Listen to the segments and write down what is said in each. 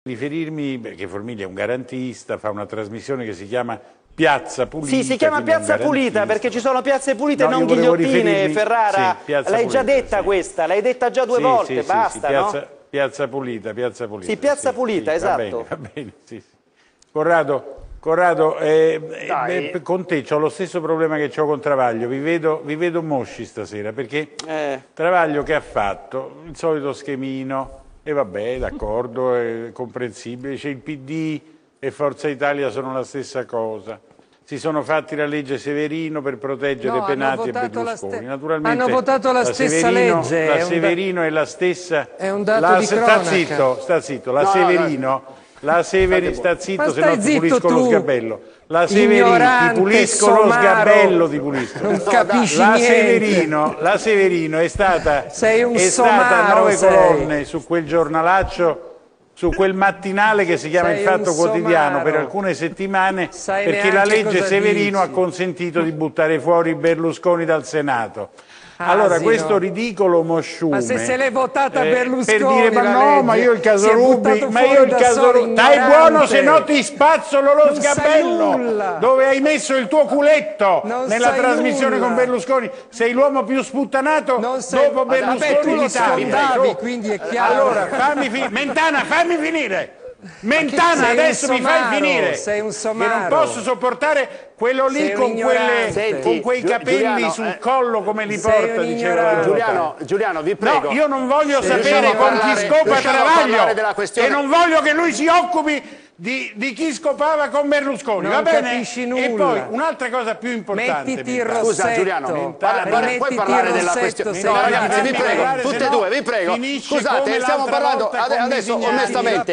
riferirmi, perché Formiglia è un garantista, fa una trasmissione che si chiama Piazza Pulita. Sì, si chiama Piazza Pulita perché ci sono piazze pulite, non ghigliottine, Ferrara. Sì, l'hai già detta questa, l'hai detta già due volte, basta, sì, no? Piazza Pulita. Sì, Piazza Pulita, esatto. Va bene, sì. Corrado, con te ho lo stesso problema che ho con Travaglio, vi vedo mosci stasera, perché Travaglio che ha fatto? Il solito schemino, e vabbè, d'accordo, è comprensibile, c'è il PD e Forza Italia sono la stessa cosa. Si sono fatti la legge Severino per proteggere penati e Berlusconi. Naturalmente hanno votato la stessa legge. La Severino è la stessa. È un dato di cronaca. Sta zitto. La Severino, sta zitto, se no ti pulisco lo sgabello. La Severino, ti pulisco lo sgabello, ti pulisco. Non capisci niente. La Severino è stata, somaro, 9 colonne su quel giornalaccio, su quel mattinale che si chiama Il Fatto Quotidiano per alcune settimane, perché la legge Severino ha consentito di buttare fuori Berlusconi dal Senato. Allora, questo ridicolo mosciume... Ma se l'è votata Berlusconi, per dire, ma no, ma io il caso Rubi, stai buono, se no ti spazzolo lo sgabello, dove hai messo il tuo culetto nella trasmissione con Berlusconi. Sei l'uomo più sputtanato dopo Berlusconi d'Italia. Quindi è chiaro. Allora, Mentana, fammi finire. Mentana, adesso mi fai finire. Sei un somaro. Che non posso sopportare quello lì con quei capelli sul collo come li porta, diceva Giuliano, vi prego. No, io non voglio sapere con chi scopa Travaglio e non voglio che lui si occupi di chi scopava con Berlusconi, va bene? Capisci nulla. E poi un'altra cosa più importante. Mettiti il rossetto. Scusa Giuliano, puoi parlare della questione? No, ragazzi, vi prego, tutte e due, vi prego. Scusate, stiamo parlando adesso onestamente.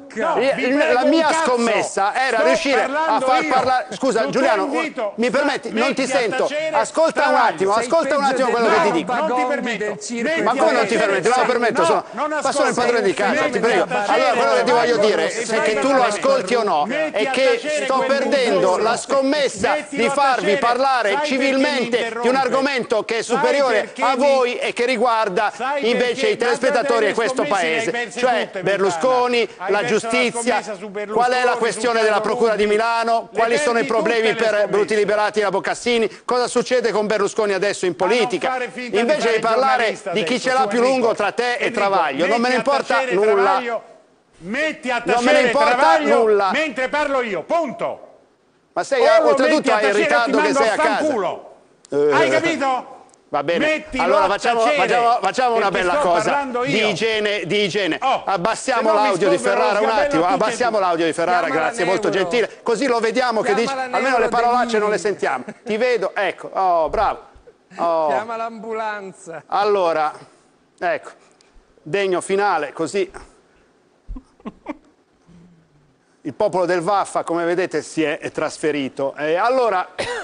La mia scommessa era riuscire a far parlare. Scusa Giuliano, mi permetti? Non ti sento. Ascolta un attimo quello che ti dico. Non ti permetto. Ma come non ti permetti? Non lo permetto, ma sono il padrone di casa, ti prego. Allora quello che ti voglio dire è che tu lo ascolti o no, è che sto perdendo la scommessa di farvi parlare civilmente di un argomento che è superiore a voi e che riguarda invece i telespettatori e questo paese, cioè Berlusconi, la giustizia, qual è la questione della Procura di Milano, quali sono i problemi per Bruti Liberati e la Boccassini, cosa succede con Berlusconi adesso in politica, invece di parlare di chi ce l'ha più lungo tra te e Travaglio, non me ne importa nulla. Metti a tacere Travaglio mentre parlo io, punto. Ma sei oltretutto hai il ritardo che sei a casa. Hai capito? Va bene, allora facciamo una bella cosa di igiene. Abbassiamo l'audio di Ferrara un attimo, abbassiamo l'audio di Ferrara, grazie, molto gentile, così lo vediamo che dice, almeno le parolacce non le sentiamo. Ti vedo, ecco, bravo. Chiama l'ambulanza. Allora, ecco, degno finale, così. Il popolo del Vaffa, come vedete, si è trasferito. Allora,